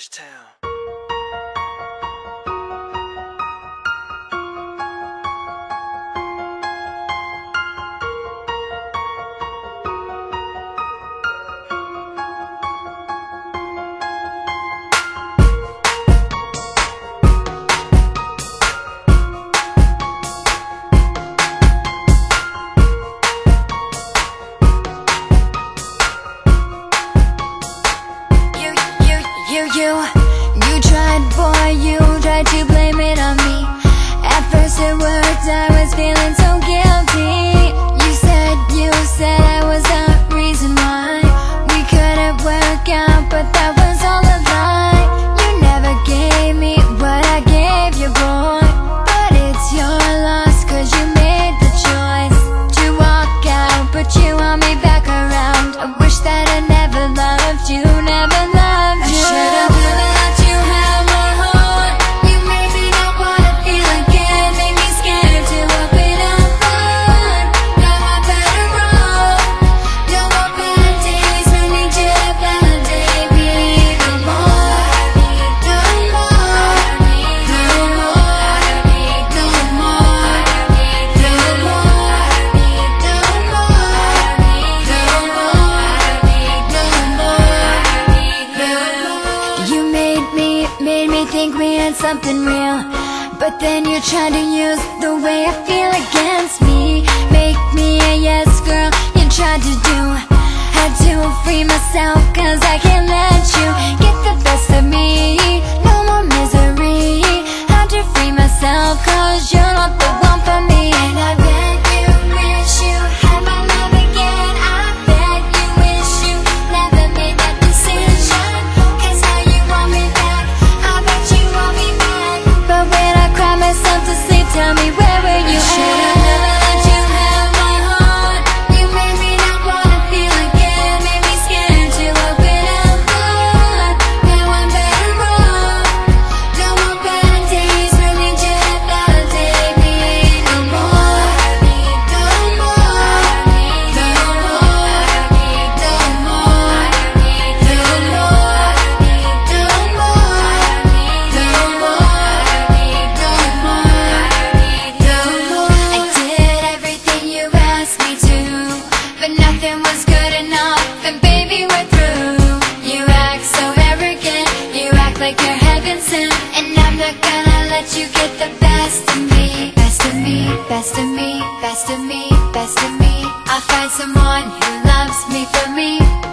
Fish Town. You tried, boy, you tried to blame it on me. At first it worked, I was feeling so guilty. You said I was the reason why we couldn't work out, but that was all a lie. You never gave me what I gave you, boy, but it's your loss, cause you made the choice to walk out, but you want me back around. I wish that I never loved you, never loved you. I should've never let you have my heart. You made me not wanna feel again, made me scared to open up front. Now I'm better off. No more bad days, I need you to validate me. No more, no more, no more, no more, no more, no more. You made me think we had something real, but then you tried to use the way I feel against me. Make me a yes girl, you tried to do. Had to free myself, cause I can't let you get the best of me. No more misery, had to free myself, cause you're not the one for me. And I bet you wish you had my love again. I bet you wish you never made that decision, cause now you want me back. I bet you want me back, but when I cry myself to sleep, tell me where were you at? Should've never let you have my heart. You made me not wanna feel again, made me scared to open up front. Now I'm better off. No more bad days, I need you to validate me. No more, no more, no more, no more, no more, no more, I did everything you asked me to, but nothing was good enough, and baby we're through. You act so arrogant, you act like you're heaven sent, and I'm not gonna let you get the best of me. Best of me, best of me, best of me, best of me. I'll find someone who loves me for me.